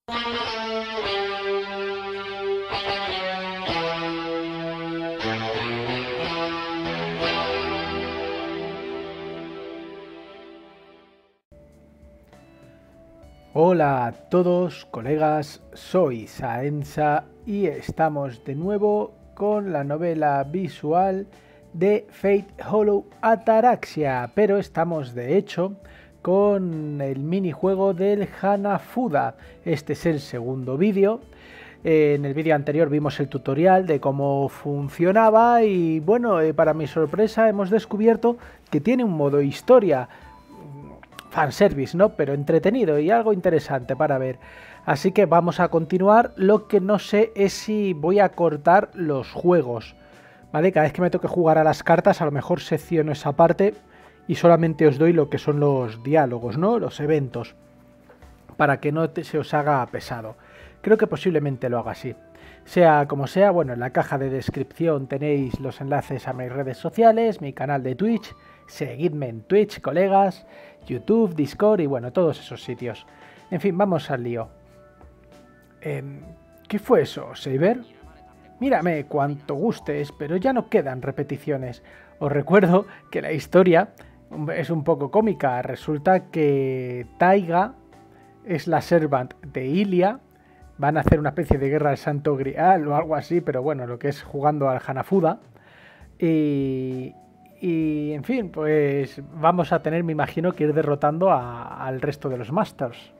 Hola a todos, colegas, soy Saensa y estamos de nuevo con la novela visual de Fate Hollow Ataraxia, pero estamos de hecho con el minijuego del Hanafuda. Este es el segundo vídeo. En el vídeo anterior vimos el tutorial de cómo funcionaba y bueno, para mi sorpresa hemos descubierto que tiene un modo historia. Fanservice, ¿no? Pero entretenido y algo interesante para ver. Así que vamos a continuar. Lo que no sé es si voy a cortar los juegos, ¿vale? Cada vez que me toque jugar a las cartas, a lo mejor secciono esa parte y solamente os doy lo que son los diálogos, ¿no? Los eventos, para que no se os haga pesado. Creo que posiblemente lo haga así. Sea como sea, bueno, en la caja de descripción tenéis los enlaces a mis redes sociales, mi canal de Twitch. Seguidme en Twitch, colegas, YouTube, Discord y bueno, todos esos sitios. En fin, vamos al lío. ¿Qué fue eso, Saber? Mírame cuanto gustes, pero ya no quedan repeticiones. Os recuerdo que la historia es un poco cómica. Resulta que Taiga es la servant de Ilia. Van a hacer una especie de guerra al Santo Grial o algo así, pero bueno, lo que es jugando al Hanafuda. Y en fin, pues vamos a tener, me imagino, que ir derrotando al resto de los Masters.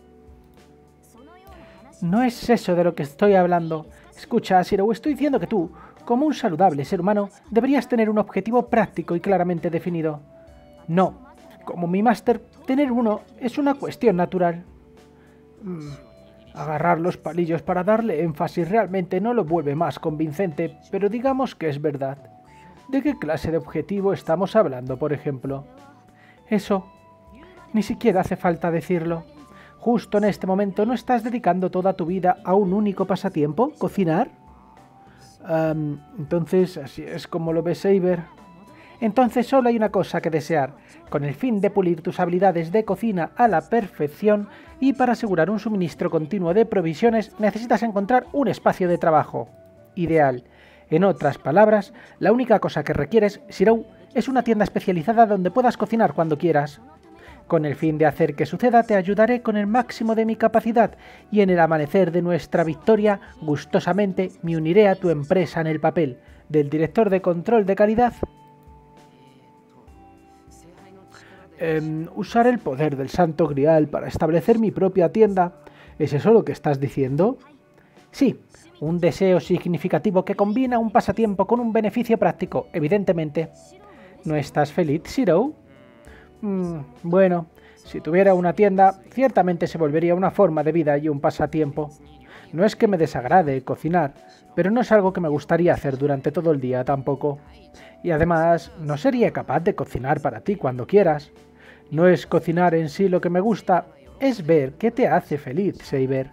No es eso de lo que estoy hablando. Escucha, Shiro, estoy diciendo que tú, como un saludable ser humano, deberías tener un objetivo práctico y claramente definido. No, como mi Master, tener uno es una cuestión natural. Agarrar los palillos para darle énfasis realmente no lo vuelve más convincente, pero digamos que es verdad. ¿De qué clase de objetivo estamos hablando, por ejemplo? Eso, ni siquiera hace falta decirlo. Justo en este momento, ¿no estás dedicando toda tu vida a un único pasatiempo? ¿Cocinar? Entonces, así es como lo ves, Saber. Entonces solo hay una cosa que desear. Con el fin de pulir tus habilidades de cocina a la perfección y para asegurar un suministro continuo de provisiones, necesitas encontrar un espacio de trabajo ideal. En otras palabras, la única cosa que requieres, Shiro, es una tienda especializada donde puedas cocinar cuando quieras. Con el fin de hacer que suceda, te ayudaré con el máximo de mi capacidad y en el amanecer de nuestra victoria, gustosamente me uniré a tu empresa en el papel del director de control de calidad. Usar el poder del Santo Grial para establecer mi propia tienda. ¿Es eso lo que estás diciendo? Sí. Un deseo significativo que combina un pasatiempo con un beneficio práctico, evidentemente. ¿No estás feliz, Shiro? Bueno, si tuviera una tienda, ciertamente se volvería una forma de vida y un pasatiempo. No es que me desagrade cocinar, pero no es algo que me gustaría hacer durante todo el día tampoco. Y además, no sería capaz de cocinar para ti cuando quieras. No es cocinar en sí lo que me gusta, es ver qué te hace feliz, Saber.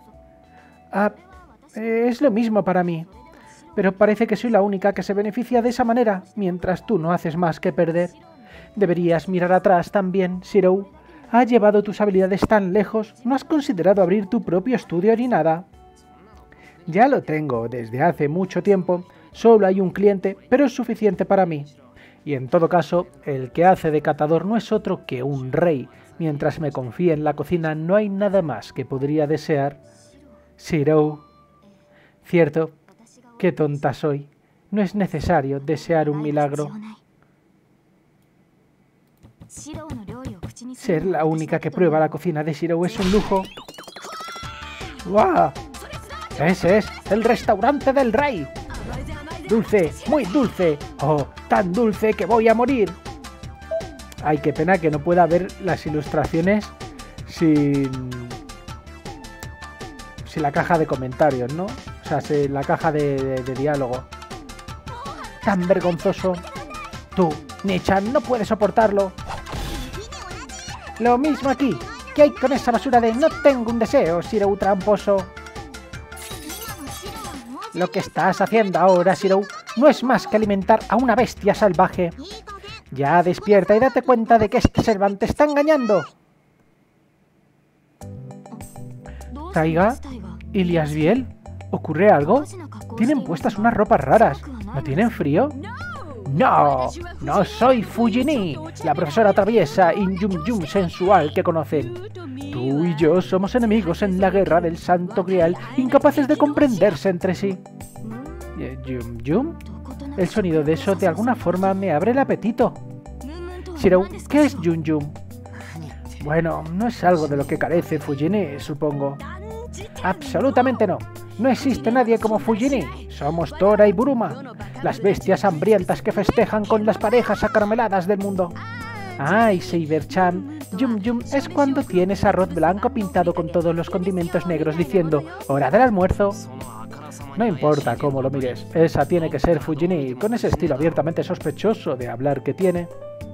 Es lo mismo para mí, pero parece que soy la única que se beneficia de esa manera, mientras tú no haces más que perder. Deberías mirar atrás también, Shiro. ¿Ha llevado tus habilidades tan lejos? ¿No has considerado abrir tu propio estudio ni nada? Ya lo tengo desde hace mucho tiempo, solo hay un cliente, pero es suficiente para mí. Y en todo caso, el que hace de catador no es otro que un rey. Mientras me confíe en la cocina no hay nada más que podría desear. Shiro. Cierto, qué tonta soy. No es necesario desear un milagro. Ser la única que prueba la cocina de Shiro es un lujo. ¡Guau! Ese es el restaurante del rey. Dulce, muy dulce. Oh, tan dulce que voy a morir. Ay, qué pena que no pueda ver las ilustraciones sin la caja de comentarios, ¿no? O sea, sin la caja de diálogo. Tan vergonzoso. Tú, Nichan, no puedes soportarlo. Lo mismo aquí. ¿Qué hay con esa basura de no tengo un deseo, Shiro tramposo? Lo que estás haciendo ahora, Shiro, no es más que alimentar a una bestia salvaje. Ya despierta y date cuenta de que este servante está engañando. Taiga, Iliasbiel, ¿ocurre algo? Tienen puestas unas ropas raras. ¿No tienen frío? No, no soy Fujini, la profesora traviesa y yum sensual que conocen. Tú y yo somos enemigos en la guerra del Santo Grial, incapaces de comprenderse entre sí. ¿Yum? El sonido de eso de alguna forma me abre el apetito. Shirou, ¿qué es yum? Bueno, no es algo de lo que carece Fujini, supongo. Absolutamente no. No existe nadie como Fujini. Somos Tora y Buruma, las bestias hambrientas que festejan con las parejas acarameladas del mundo. Ay, Saber-chan, yum es cuando tienes arroz blanco pintado con todos los condimentos negros diciendo «¡Hora del almuerzo!». No importa cómo lo mires, esa tiene que ser Fujini, con ese estilo abiertamente sospechoso de hablar que tiene.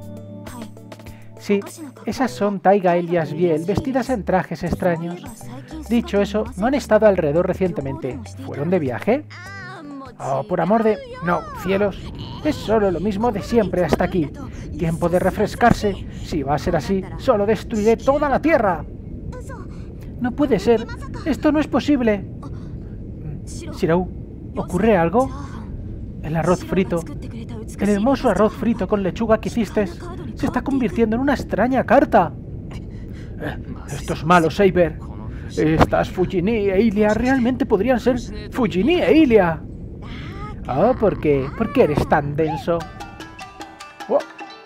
Sí, esas son Taiga y Iliasbiel vestidas en trajes extraños. Dicho eso, ¿no han estado alrededor recientemente? ¿Fueron de viaje? Oh, por amor de... No, cielos. Es solo lo mismo de siempre hasta aquí. Tiempo de refrescarse. Si va a ser así, solo destruiré toda la tierra. No puede ser. Esto no es posible. Shirou, ¿ocurre algo? El arroz frito. El hermoso arroz frito con lechuga que hiciste se está convirtiendo en una extraña carta. Estos malos, Saber. Estas Fujini e Ilia realmente podrían ser Fujini e Ilia. Oh, ¿por qué? ¿Por qué eres tan denso? Oh.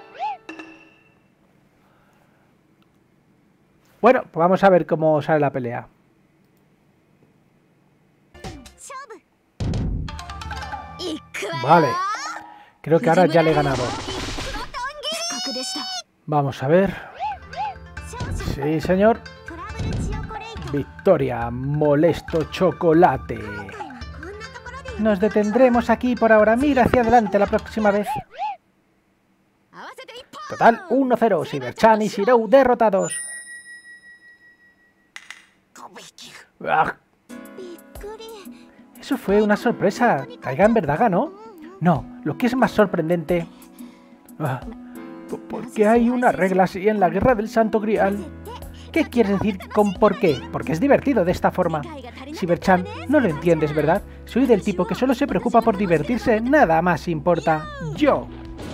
Bueno, pues vamos a ver cómo sale la pelea. Vale. Creo que ahora ya le he ganado. Vamos a ver. Sí, señor. Victoria, molesto chocolate. Nos detendremos aquí por ahora. Mira hacia adelante la próxima vez. Total, 1-0. Saber-chan y Shirou derrotados. ¡Ah! Eso fue una sorpresa. Taiga en verdad ganó. No, lo que es más sorprendente... ¿Por qué hay una regla así en la guerra del Santo Grial? ¿Qué quieres decir con por qué? Porque es divertido de esta forma. Saber-chan, no lo entiendes, ¿verdad? Soy del tipo que solo se preocupa por divertirse, nada más importa. ¡Yo!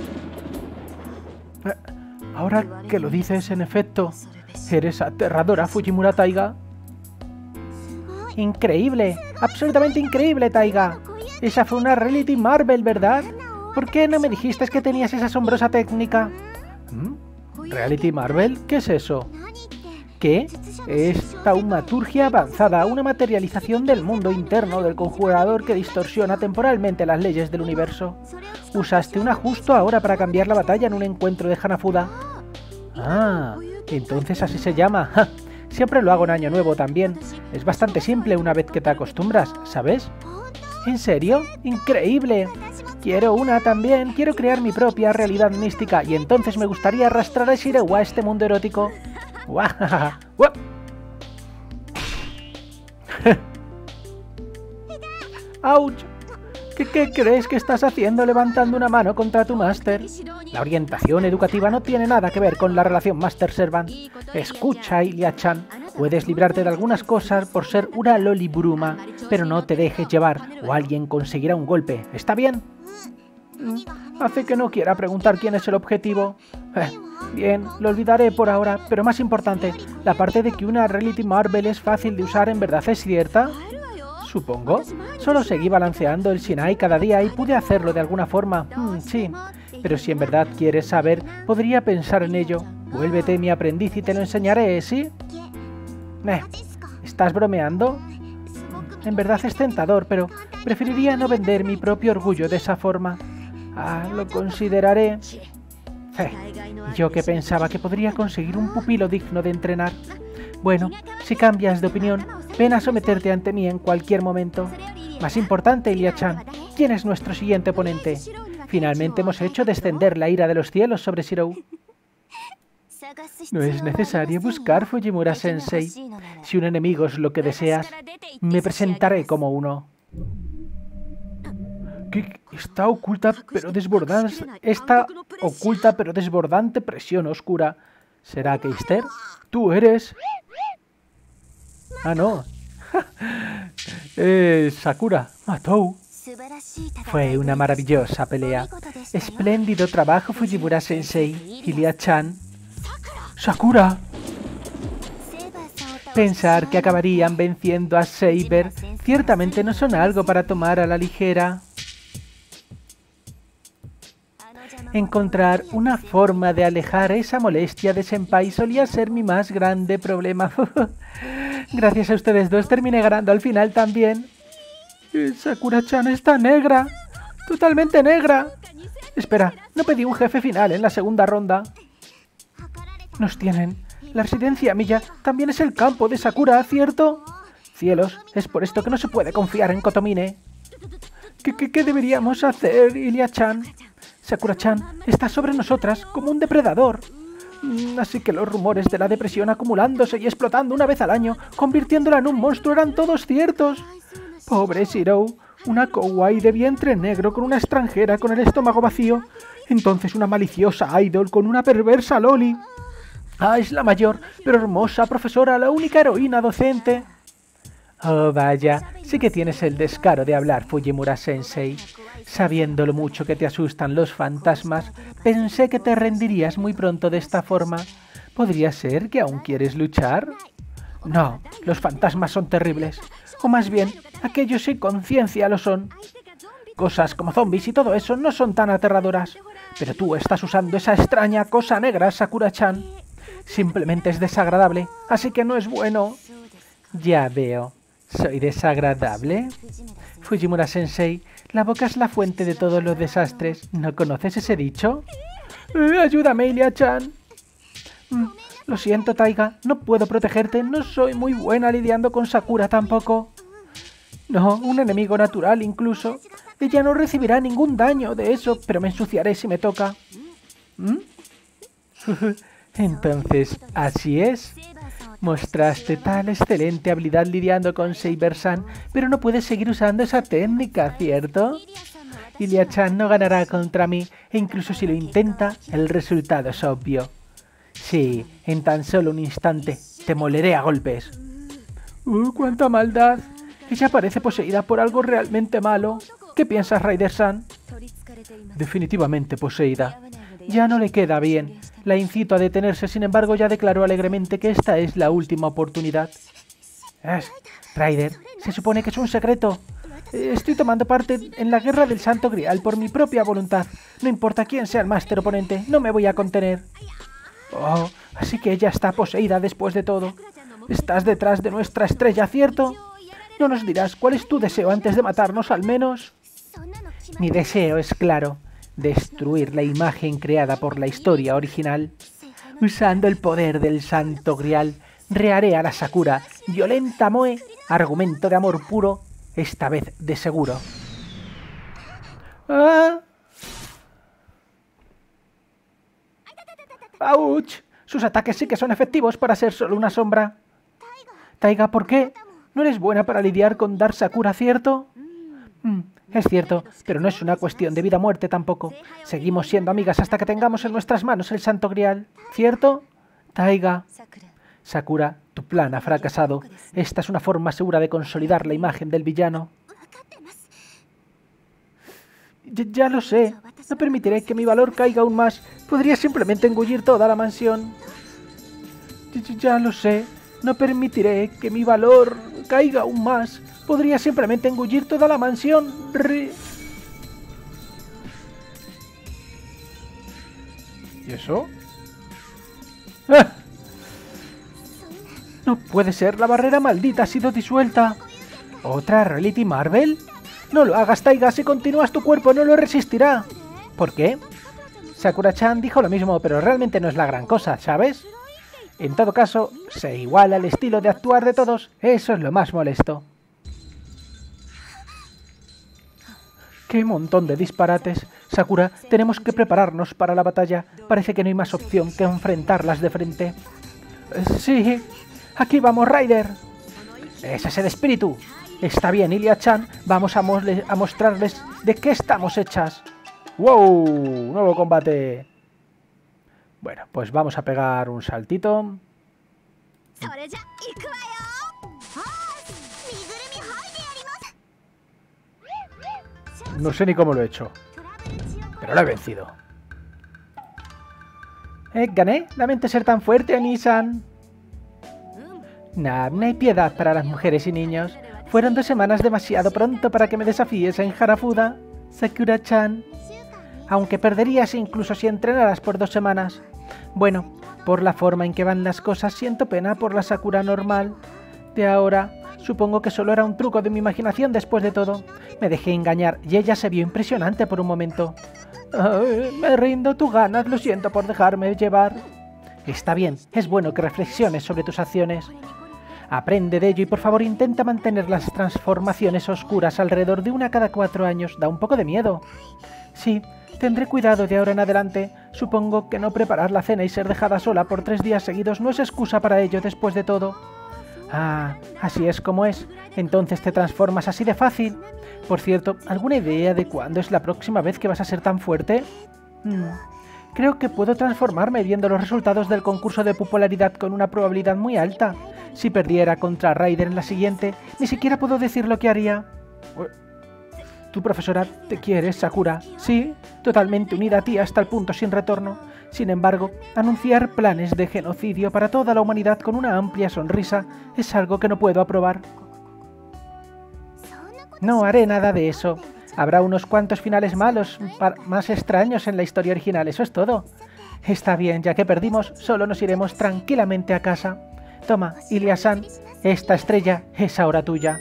Ahora que lo dices, en efecto, eres aterradora, Fujimura Taiga. Increíble, absolutamente increíble, Taiga. Esa fue una reality Marvel, ¿verdad? ¿Por qué no me dijiste que tenías esa asombrosa técnica? ¿Reality Marvel? ¿Qué es eso? ¿Qué? Es taumaturgia avanzada, una materialización del mundo interno del conjurador que distorsiona temporalmente las leyes del universo. Usaste una justo ahora para cambiar la batalla en un encuentro de Hanafuda. Ah, entonces así se llama. ¡Ja! Siempre lo hago en Año Nuevo también. Es bastante simple una vez que te acostumbras, ¿sabes? ¿En serio? ¡Increíble! Quiero una también. Quiero crear mi propia realidad mística y entonces me gustaría arrastrar a Shirou a este mundo erótico. ¡Auch! ¿Qué crees que estás haciendo levantando una mano contra tu máster? La orientación educativa no tiene nada que ver con la relación máster-servant. Escucha, Ilia-chan, puedes librarte de algunas cosas por ser una loli Buruma, pero no te dejes llevar o alguien conseguirá un golpe. ¿Está bien? Hace que no quiera preguntar quién es el objetivo. Bien, lo olvidaré por ahora, pero más importante, la parte de que una reality Marvel es fácil de usar en verdad es cierta. Supongo. Solo seguí balanceando el Shinai cada día y pude hacerlo de alguna forma. Sí. Pero si en verdad quieres saber, podría pensar en ello. Vuélvete mi aprendiz y te lo enseñaré, ¿sí? ¿Estás bromeando? En verdad es tentador, pero preferiría no vender mi propio orgullo de esa forma. Lo consideraré. Yo que pensaba que podría conseguir un pupilo digno de entrenar. Bueno, si cambias de opinión, ven a someterte ante mí en cualquier momento. Más importante, Ilia-chan, ¿quién es nuestro siguiente oponente? Finalmente hemos hecho descender la ira de los cielos sobre Shirou. No es necesario buscar, Fujimura-sensei. Si un enemigo es lo que deseas, me presentaré como uno. ¿Qué? Esta oculta pero desbordante presión oscura. ¿Será Keister? ¿Tú eres? Ah, no. Sakura, Matou. Fue una maravillosa pelea. Espléndido trabajo, Fujimura-sensei. Ilia-chan. ¡Sakura! Pensar que acabarían venciendo a Saber ciertamente no son algo para tomar a la ligera. Encontrar una forma de alejar esa molestia de Senpai solía ser mi más grande problema. Gracias a ustedes dos terminé ganando al final también. Sakura-chan está negra. Totalmente negra. Espera, no pedí un jefe final en la segunda ronda. Nos tienen. La residencia Miya también es el campo de Sakura, ¿cierto? Cielos, es por esto que no se puede confiar en Kotomine. ¿Qué deberíamos hacer, Ilia-chan? Sakura-chan está sobre nosotras como un depredador. Así que los rumores de la depresión acumulándose y explotando una vez al año, convirtiéndola en un monstruo, eran todos ciertos. Pobre Shirou, una kawaii de vientre negro con una extranjera con el estómago vacío. Entonces una maliciosa idol con una perversa loli. Ah, es la mayor, pero hermosa profesora, la única heroína docente. Oh, vaya, sí que tienes el descaro de hablar, Fujimura-sensei. Sabiendo lo mucho que te asustan los fantasmas, pensé que te rendirías muy pronto de esta forma. ¿Podría ser que aún quieres luchar? No, los fantasmas son terribles. O más bien, aquellos sin conciencia lo son. Cosas como zombies y todo eso no son tan aterradoras. Pero tú estás usando esa extraña cosa negra, Sakura-chan. Simplemente es desagradable, así que no es bueno. Ya veo. ¿Soy desagradable? Fujimura-sensei, la boca es la fuente de todos los desastres. ¿No conoces ese dicho? Ayúdame, Ilia-chan. Lo siento, Taiga, no puedo protegerte. No soy muy buena lidiando con Sakura tampoco. No, un enemigo natural incluso. Ella no recibirá ningún daño de eso, pero me ensuciaré si me toca. Entonces, ¿así es? Mostraste tal excelente habilidad lidiando con Saber-san, pero no puedes seguir usando esa técnica, ¿cierto? Ilia-chan no ganará contra mí, e incluso si lo intenta, el resultado es obvio. Sí, en tan solo un instante, te moleré a golpes. ¡Cuánta maldad! Ella parece poseída por algo realmente malo. ¿Qué piensas, Raider-san? Definitivamente poseída. Ya no le queda bien. La incito a detenerse, sin embargo ya declaró alegremente que esta es la última oportunidad. Raider, se supone que es un secreto. Estoy tomando parte en la guerra del Santo Grial por mi propia voluntad. No importa quién sea el máster oponente, no me voy a contener. Oh, así que ella está poseída después de todo. Estás detrás de nuestra estrella, ¿cierto? ¿No nos dirás cuál es tu deseo antes de matarnos al menos? Mi deseo es claro. Destruir la imagen creada por la historia original. Usando el poder del Santo Grial, reharé a la Sakura, violenta Moe, argumento de amor puro, esta vez de seguro. ¡Ah! ¡Auch! Sus ataques sí que son efectivos para ser solo una sombra. Taiga, ¿por qué? No eres buena para lidiar con Dark Sakura, ¿cierto? Es cierto, pero no es una cuestión de vida o muerte tampoco. Seguimos siendo amigas hasta que tengamos en nuestras manos el Santo Grial, ¿cierto? Taiga. Sakura, tu plan ha fracasado. Esta es una forma segura de consolidar la imagen del villano. Ya lo sé. No permitiré que mi valor caiga aún más. Podría simplemente engullir toda la mansión. Ya lo sé. No permitiré que mi valor caiga aún más. Podría simplemente engullir toda la mansión. ¿Y eso? ¡Ah! No puede ser, la barrera maldita ha sido disuelta. ¿Otra Reality Marvel? No lo hagas, Taiga, si continúas tu cuerpo no lo resistirá. ¿Por qué? Sakura-chan dijo lo mismo, pero realmente no es la gran cosa, ¿sabes? En todo caso, se iguala el estilo de actuar de todos, eso es lo más molesto. ¡Qué montón de disparates! Sakura, tenemos que prepararnos para la batalla. Parece que no hay más opción que enfrentarlas de frente. Sí, aquí vamos, Raider. Ese es el espíritu. Está bien, Ilia-chan, vamos a mostrarles de qué estamos hechas. ¡Wow! Nuevo combate. Bueno, pues vamos a pegar un saltito. No sé ni cómo lo he hecho. Pero lo he vencido. ¿Gané? Lamento ser tan fuerte, Oni-san. Nah, no hay piedad para las mujeres y niños. Fueron 2 semanas demasiado pronto para que me desafíes en Harafuda, Sakura-chan. Aunque perderías incluso si entrenaras por 2 semanas. Bueno, por la forma en que van las cosas, siento pena por la Sakura normal de ahora. Supongo que solo era un truco de mi imaginación después de todo. Me dejé engañar y ella se vio impresionante por un momento. Me rindo, tú ganas, lo siento por dejarme llevar. Está bien, es bueno que reflexiones sobre tus acciones. Aprende de ello y por favor intenta mantener las transformaciones oscuras alrededor de 1 cada 4 años. Da un poco de miedo. Sí, tendré cuidado de ahora en adelante. Supongo que no preparar la cena y ser dejada sola por 3 días seguidos no es excusa para ello después de todo. Ah, así es como es. Entonces te transformas así de fácil. Por cierto, ¿alguna idea de cuándo es la próxima vez que vas a ser tan fuerte? Creo que puedo transformarme viendo los resultados del concurso de popularidad con una probabilidad muy alta. Si perdiera contra Raider en la siguiente, ni siquiera puedo decir lo que haría. Tu profesora te quiere, Sakura. Sí, totalmente unida a ti hasta el punto sin retorno. Sin embargo, anunciar planes de genocidio para toda la humanidad con una amplia sonrisa es algo que no puedo aprobar. No haré nada de eso. Habrá unos cuantos finales malos, más extraños en la historia original, eso es todo. Está bien, ya que perdimos, solo nos iremos tranquilamente a casa. Toma, Ilia-san, esta estrella es ahora tuya.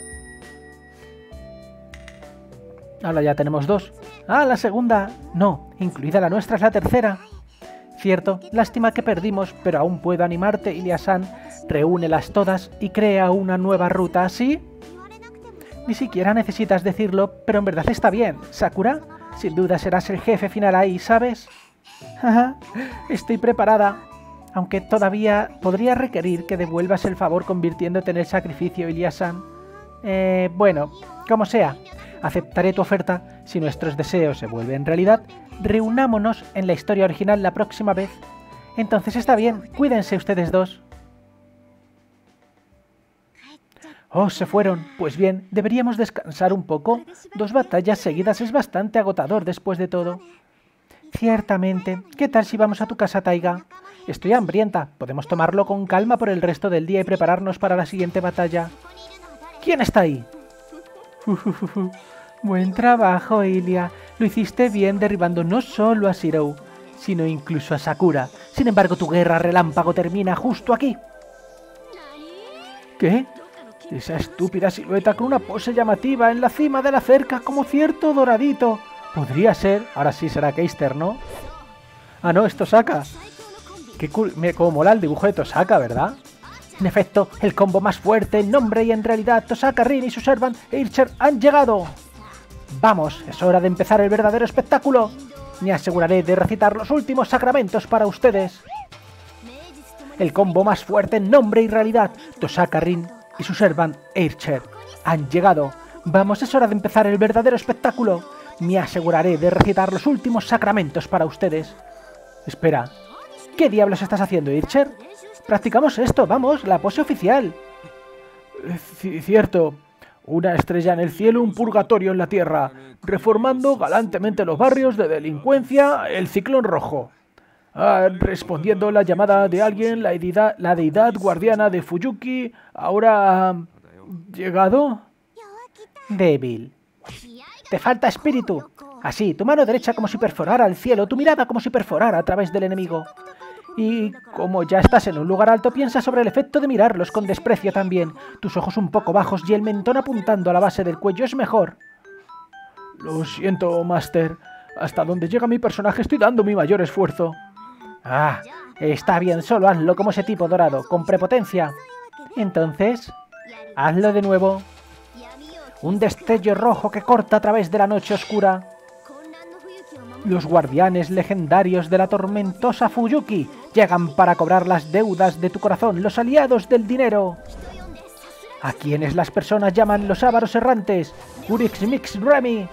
Ahora ya tenemos 2. Ah, la segunda. No, incluida la nuestra es la tercera. Cierto, lástima que perdimos, pero aún puedo animarte, Ilia-san. Reúnelas todas y crea una nueva ruta, ¿así? Ni siquiera necesitas decirlo, pero en verdad está bien. Sakura, sin duda serás el jefe final ahí, ¿sabes? Estoy preparada. Aunque todavía podría requerir que devuelvas el favor convirtiéndote en el sacrificio, Ilia-san. Bueno, como sea. Aceptaré tu oferta. Si nuestros deseos se vuelven realidad, reunámonos en la historia original la próxima vez. Entonces está bien, cuídense ustedes dos. Oh, se fueron. Pues bien, deberíamos descansar un poco. 2 batallas seguidas es bastante agotador después de todo. Ciertamente. ¿Qué tal si vamos a tu casa, Taiga? Estoy hambrienta. Podemos tomarlo con calma por el resto del día y prepararnos para la siguiente batalla. ¿Quién está ahí? Buen trabajo, Ilia. Lo hiciste bien derribando no solo a Shirou, sino incluso a Sakura. Sin embargo, tu guerra relámpago termina justo aquí. ¿Qué? Esa estúpida silueta con una pose llamativa en la cima de la cerca como cierto doradito. Podría ser... Ahora sí será Keister, ¿no? Ah, no, es Tosaka. Qué cool. Mira cómo mola el dibujo de Tosaka, ¿verdad? En efecto, el combo más fuerte, en nombre y en realidad, Tosaka, Rin y su servant Ircher han llegado. Vamos, es hora de empezar el verdadero espectáculo. Me aseguraré de recitar los últimos sacramentos para ustedes. El combo más fuerte, en nombre y realidad, Tosaka, Rin y su servant Ircher han llegado. Vamos, es hora de empezar el verdadero espectáculo. Me aseguraré de recitar los últimos sacramentos para ustedes. Espera, ¿qué diablos estás haciendo, Ircher? Practicamos esto, vamos, la pose oficial. Cierto. Una estrella en el cielo, un purgatorio en la tierra. Reformando galantemente los barrios de delincuencia, el ciclón rojo. Respondiendo la llamada de alguien, la deidad guardiana de Fuyuki ahora ha llegado. Débil. Te falta espíritu. Así, tu mano derecha como si perforara el cielo, tu mirada como si perforara a través del enemigo. Y como ya estás en un lugar alto, piensa sobre el efecto de mirarlos con desprecio también. Tus ojos un poco bajos y el mentón apuntando a la base del cuello es mejor. Lo siento, Master. Hasta donde llega mi personaje estoy dando mi mayor esfuerzo. Ah, está bien, solo hazlo como ese tipo dorado, con prepotencia. Entonces, hazlo de nuevo. Un destello rojo que corta a través de la noche oscura. Los guardianes legendarios de la tormentosa Fuyuki llegan para cobrar las deudas de tu corazón, los aliados del dinero. A quienes las personas llaman los ávaros errantes, Urix Mix Remy.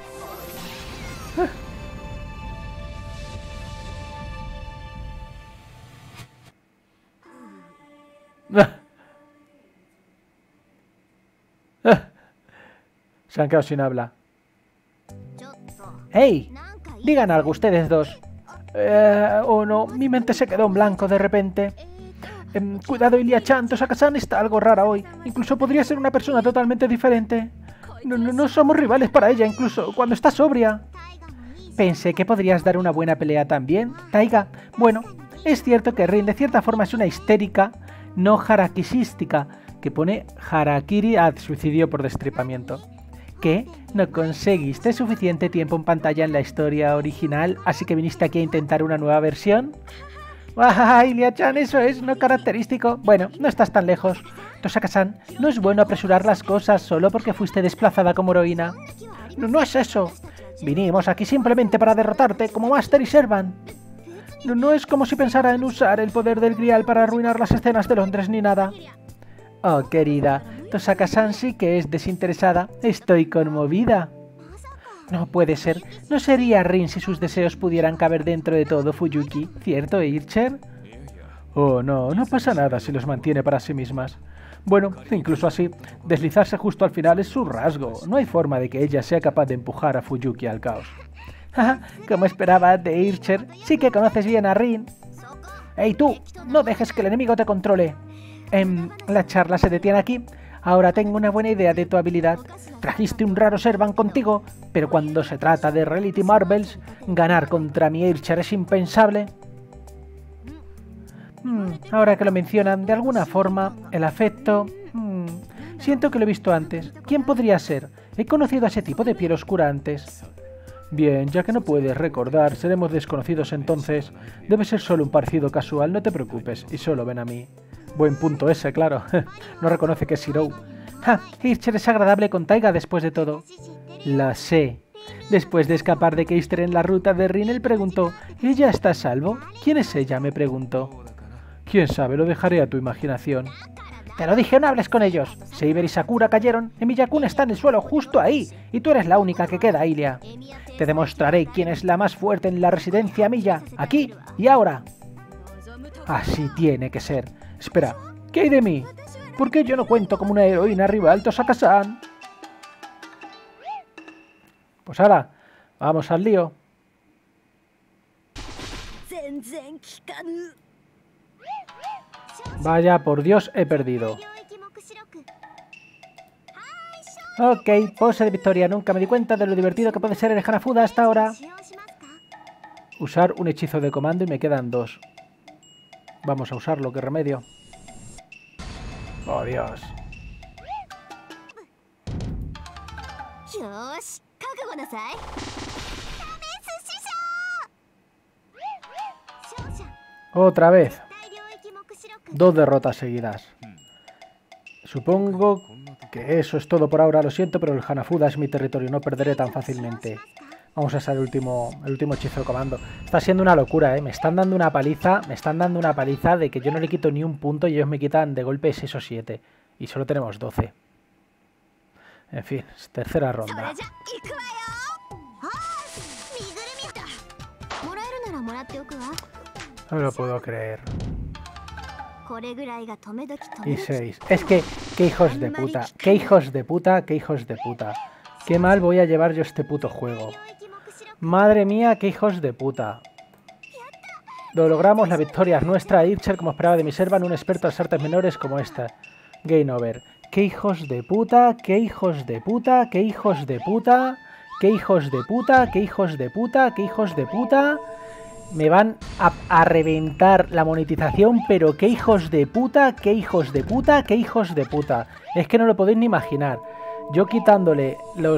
Se han quedado sin habla. ¡Hey! Digan algo ustedes dos. Oh no, mi mente se quedó en blanco de repente. Cuidado, Ilia-chan, Tosaka-san está algo rara hoy. Incluso podría ser una persona totalmente diferente. No somos rivales para ella, incluso cuando está sobria. Pensé que podrías dar una buena pelea también, Taiga. Bueno, es cierto que Rin de cierta forma es una histérica, no harakishística, que pone harakiri a suicidio por destripamiento. ¿Qué? ¿No conseguiste suficiente tiempo en pantalla en la historia original, así que viniste aquí a intentar una nueva versión? ¡Ay, Ilia-chan, eso es no característico! Bueno, no estás tan lejos. Tosaka-san, no es bueno apresurar las cosas solo porque fuiste desplazada como heroína. No es eso. Vinimos aquí simplemente para derrotarte como Master y Servant. No es como si pensara en usar el poder del Grial para arruinar las escenas de Londres ni nada. Oh, querida, Tosaka-san sí que es desinteresada. Estoy conmovida. No puede ser. No sería Rin si sus deseos pudieran caber dentro de todo, Fuyuki. ¿Cierto, Ircher? Oh, no pasa nada si los mantiene para sí mismas. Bueno, incluso así, deslizarse justo al final es su rasgo. No hay forma de que ella sea capaz de empujar a Fuyuki al caos. Jaja, como esperaba de Ircher, sí que conoces bien a Rin. ¡Ey tú! No dejes que el enemigo te controle. La charla se detiene aquí. Ahora tengo una buena idea de tu habilidad. Trajiste un raro Servant contigo, pero cuando se trata de Reality Marvels, ganar contra mi Ircher es impensable. Ahora que lo mencionan, de alguna forma, el afecto... siento que lo he visto antes. ¿Quién podría ser? He conocido a ese tipo de piel oscura antes. Bien, ya que no puedes recordar, seremos desconocidos entonces. Debe ser solo un parecido casual, no te preocupes, y solo ven a mí. Buen punto ese, claro. No reconoce que es Shirou. ¡Ja! Ircher es agradable con Taiga después de todo. La sé. Después de escapar de Keister en la ruta de Rin, él preguntó: ¿Ella está a salvo? ¿Quién es ella?, me preguntó. ¿Quién sabe? Lo dejaré a tu imaginación. Te lo dije, no hables con ellos. Seiber y Sakura cayeron, Emiya-kun está en el suelo justo ahí, y tú eres la única que queda, Ilia. Te demostraré quién es la más fuerte en la residencia Miya, aquí y ahora. Así tiene que ser. Espera, ¿qué hay de mí? ¿Por qué yo no cuento como una heroína rival, Tosaka-san? Pues ahora, vamos al lío. Vaya, por Dios, he perdido. Ok, pose de victoria. Nunca me di cuenta de lo divertido que puede ser el Hanafuda hasta ahora. Usar un hechizo de comando y me quedan 2. Vamos a usarlo, qué remedio. Oh, Dios. Otra vez. 2 derrotas seguidas. Supongo que eso es todo por ahora, lo siento, pero el Hanafuda es mi territorio, no perderé tan fácilmente. Vamos a hacer el último hechizo de comando. Está siendo una locura, ¿eh? Me están dando una paliza de que yo no le quito ni un punto y ellos me quitan de golpe 6 o 7. Y solo tenemos 12. En fin, tercera ronda. No me lo puedo creer. Y 6. Es que, qué hijos de puta. Qué hijos de puta, qué hijos de puta. Qué mal voy a llevar yo este puto juego. Madre mía, qué hijos de puta. Lo logramos, la victoria es nuestra. Ircher, como esperaba de mi Servant, un experto en las artes menores como esta. Game over. Qué hijos de puta, qué hijos de puta, qué hijos de puta, qué hijos de puta, qué hijos de puta, qué hijos de puta. Me van a reventar la monetización, pero qué hijos de puta, qué hijos de puta, qué hijos de puta. Es que no lo podéis ni imaginar. Yo quitándole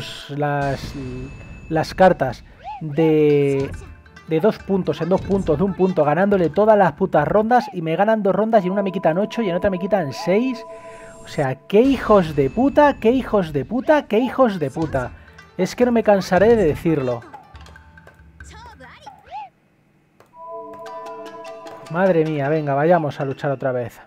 las cartas de 2 puntos en 2 puntos de 1 punto, ganándole todas las putas rondas, y me ganan 2 rondas y en una me quitan 8 y en otra me quitan 6. O sea, qué hijos de puta, qué hijos de puta, qué hijos de puta. Es que no me cansaré de decirlo. Madre mía, venga, vayamos a luchar otra vez.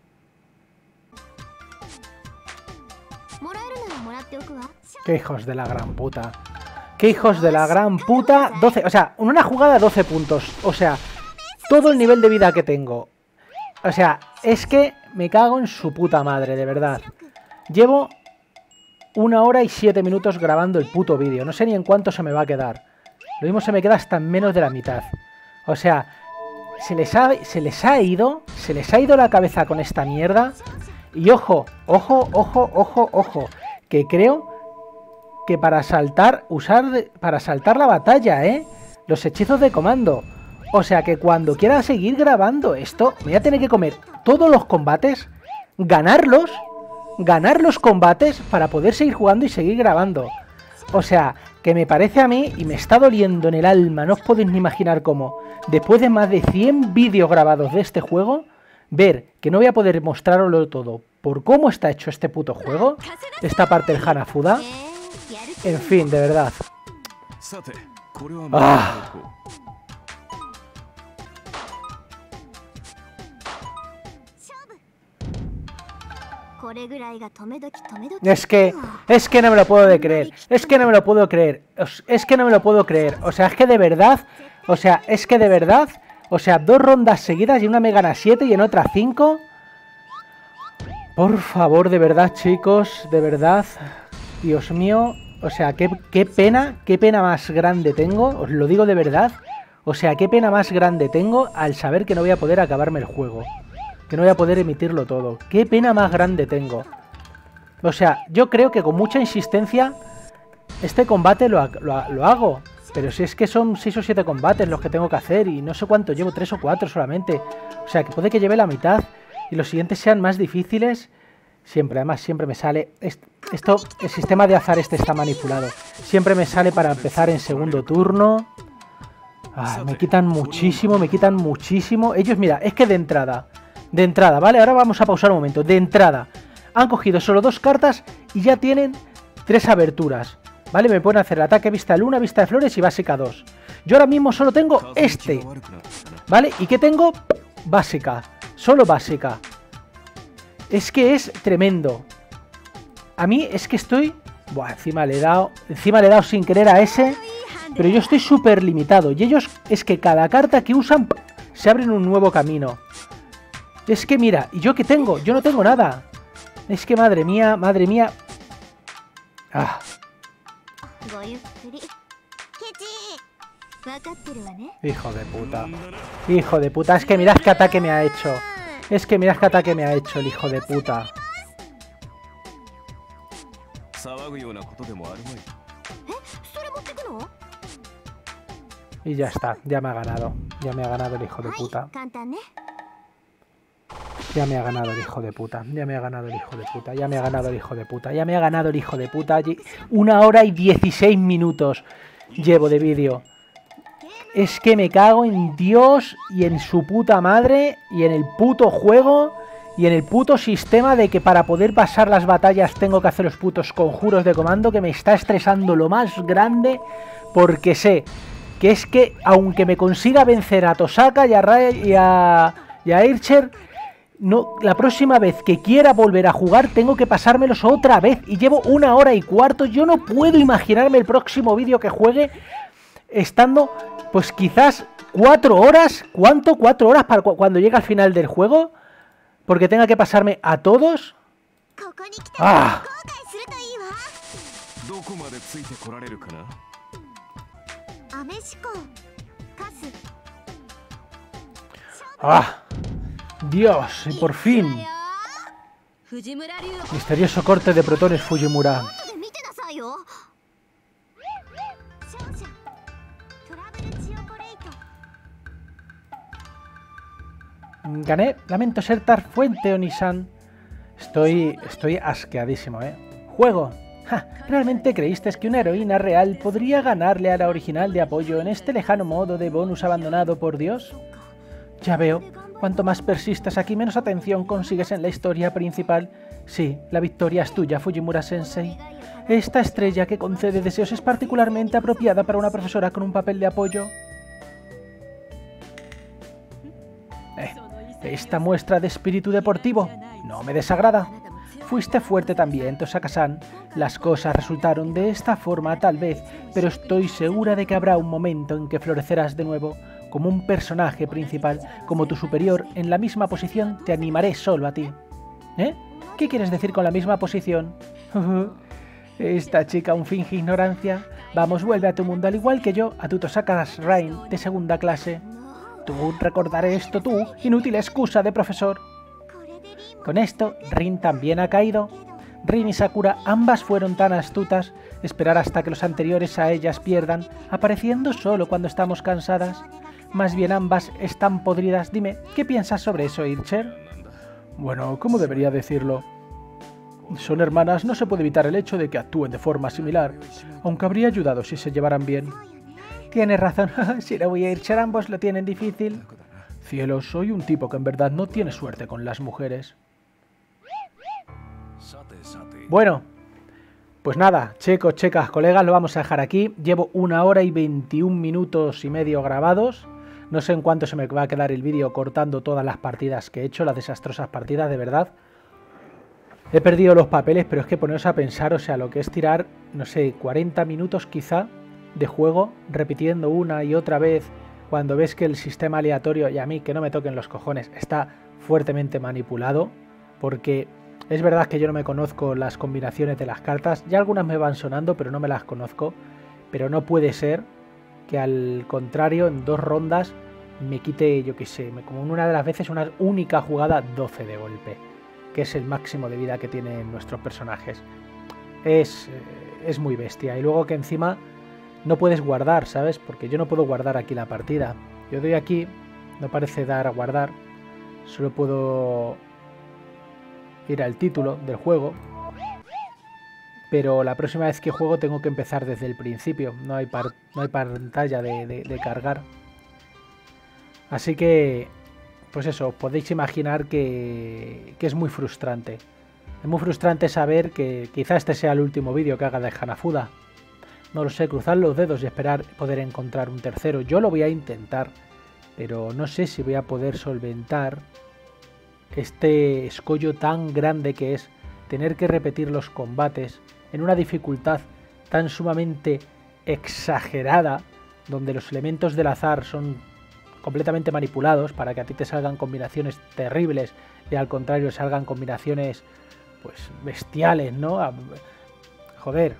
Qué hijos de la gran puta. Qué hijos de la gran puta. 12, o sea, en una jugada 12 puntos. O sea, todo el nivel de vida que tengo. O sea, es que me cago en su puta madre, de verdad. Llevo 1 hora y 7 minutos grabando el puto vídeo. No sé ni en cuánto se me va a quedar. Lo mismo se me queda hasta en menos de la mitad. O sea, se les ha ido la cabeza con esta mierda. Y ojo, que creo que para saltar la batalla, los hechizos de comando. O sea que cuando quiera seguir grabando esto, me voy a tener que comer todos los combates, ganar los combates para poder seguir jugando y seguir grabando. O sea, que me parece a mí, y me está doliendo en el alma, no os podéis ni imaginar cómo, después de más de 100 vídeos grabados de este juego, ver que no voy a poder mostraroslo todo por cómo está hecho este puto juego, esta parte del Hanafuda. En fin, de verdad. ¡Ah! Es que no me lo puedo creer. Es que no me lo puedo creer. O sea, es que de verdad. O sea, 2 rondas seguidas y una me gana 7 y en otra 5. Por favor, de verdad, chicos. De verdad. Dios mío. O sea, qué pena más grande tengo. Os lo digo de verdad. O sea, qué pena más grande tengo al saber que no voy a poder acabarme el juego. Que no voy a poder emitirlo todo. Qué pena más grande tengo. O sea, yo creo que con mucha insistencia este combate lo hago. Pero si es que son 6 o 7 combates los que tengo que hacer y no sé cuánto llevo, 3 o 4 solamente. O sea, que puede que lleve la mitad y los siguientes sean más difíciles. Siempre, además, siempre me sale... Esto, el sistema de azar este está manipulado. Siempre me sale para empezar en segundo turno. Ah, me quitan muchísimo. Ellos, mira, es que de entrada, ¿vale? Ahora vamos a pausar un momento. De entrada, han cogido solo 2 cartas y ya tienen 3 aberturas. ¿Vale? Me pueden hacer el ataque vista de luna, vista de flores y básica 2. Yo ahora mismo solo tengo este. ¿Vale? ¿Y qué tengo? Básica. Solo básica. Es que es tremendo. A mí es que estoy... Buah, encima le he dado sin querer a ese. Pero yo estoy súper limitado. Y ellos es que cada carta que usan se abren un nuevo camino. Es que mira, ¿y yo qué tengo? Yo no tengo nada. Es que madre mía. Ah. Hijo de puta. Es que mirad qué ataque me ha hecho. El hijo de puta. Y ya está, ya me ha ganado. Ya me ha ganado el hijo de puta. Ya me ha ganado el hijo de puta. 1 hora y 16 minutos llevo de vídeo. Es que me cago en Dios y en su puta madre y en el puto juego y en el puto sistema de que para poder pasar las batallas tengo que hacer los putos conjuros de comando, que me está estresando lo más grande, porque sé que es que aunque me consiga vencer a Tosaka y a Ircher, no, la próxima vez que quiera volver a jugar tengo que pasármelos otra vez y llevo 1 hora y cuarto. Yo no puedo imaginarme el próximo vídeo que juegue estando pues quizás 4 horas. ¿Cuánto? 4 horas para cuando llegue al final del juego, porque tenga que pasarme a todos. ¡Ah! ¡Ah! Dios, y por fin. Misterioso corte de protones Fujimura. Gané. Lamento ser tan fuente, Onisan. Estoy asqueadísimo, Juego. Ja, ¿realmente creíste que una heroína real podría ganarle a la original de apoyo en este lejano modo de bonus abandonado por Dios? Ya veo. Cuanto más persistas aquí, menos atención consigues en la historia principal. Sí, la victoria es tuya, Fujimura-sensei. Esta estrella que concede deseos es particularmente apropiada para una profesora con un papel de apoyo. Esta muestra de espíritu deportivo no me desagrada. Fuiste fuerte también, Tosaka-san. Las cosas resultaron de esta forma tal vez, pero estoy segura de que habrá un momento en que florecerás de nuevo. Como un personaje principal, como tu superior, en la misma posición, te animaré solo a ti. ¿Qué quieres decir con la misma posición? Esta chica aún finge ignorancia. Vamos, vuelve a tu mundo al igual que yo, a tu sacas Rain de segunda clase. Tú, recordaré esto tú, inútil excusa de profesor. Con esto, Rin también ha caído. Rin y Sakura ambas fueron tan astutas, esperar hasta que los anteriores a ellas pierdan, apareciendo solo cuando estamos cansadas. Más bien ambas están podridas. Dime, ¿qué piensas sobre eso, Ircher? Bueno, ¿cómo debería decirlo? Son hermanas, no se puede evitar el hecho de que actúen de forma similar, aunque habría ayudado si se llevaran bien. Tienes razón, si no voy a Ircher, ambos lo tienen difícil. Cielos, soy un tipo que en verdad no tiene suerte con las mujeres. Bueno, pues nada, chicos, chicas, colegas, lo vamos a dejar aquí. Llevo 1 hora y 21 minutos y medio grabados. No sé en cuánto se me va a quedar el vídeo cortando todas las partidas que he hecho, las desastrosas partidas, de verdad. He perdido los papeles, pero es que poneros a pensar, o sea, lo que es tirar, no sé, 40 minutos quizá de juego, repitiendo una y otra vez, cuando ves que el sistema aleatorio, y a mí que no me toquen los cojones, está fuertemente manipulado, porque es verdad que yo no me conozco las combinaciones de las cartas, ya algunas me van sonando, pero no me las conozco, pero no puede ser que al contrario, en 2 rondas me quite, yo qué sé, como en una de las veces una única jugada 12 de golpe, que es el máximo de vida que tienen nuestros personajes. Es muy bestia, y luego que encima no puedes guardar, ¿sabes? Porque yo no puedo guardar aquí la partida. Yo doy aquí, no parece dar a guardar, solo puedo ir al título del juego, pero la próxima vez que juego tengo que empezar desde el principio, no hay pantalla de cargar. Así que, pues eso, os podéis imaginar que es muy frustrante. Es muy frustrante saber que quizá este sea el último vídeo que haga de Hanafuda. No lo sé, cruzar los dedos y esperar poder encontrar un tercero. Yo lo voy a intentar, pero no sé si voy a poder solventar este escollo tan grande que es tener que repetir los combates en una dificultad tan sumamente exagerada, donde los elementos del azar son completamente manipulados para que a ti te salgan combinaciones terribles y al contrario salgan combinaciones pues bestiales, ¿no? Joder,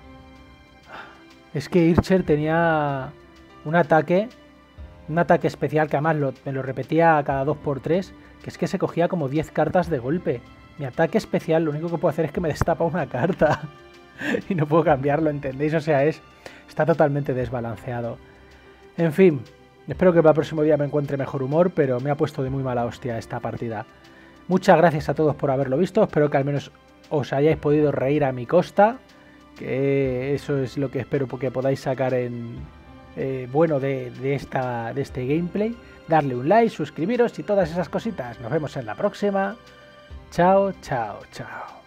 es que Ircher tenía un ataque especial que además me lo repetía cada 2×3, que es que se cogía como 10 cartas de golpe. Mi ataque especial lo único que puedo hacer es que me destapa una carta y no puedo cambiarlo, ¿entendéis? O sea, está totalmente desbalanceado. En fin, espero que para el próximo día me encuentre mejor humor, pero me ha puesto de muy mala hostia esta partida. Muchas gracias a todos por haberlo visto, espero que al menos os hayáis podido reír a mi costa, que eso es lo que espero que podáis sacar bueno de este gameplay. Darle un like, suscribiros y todas esas cositas. Nos vemos en la próxima. Chao, chao, chao.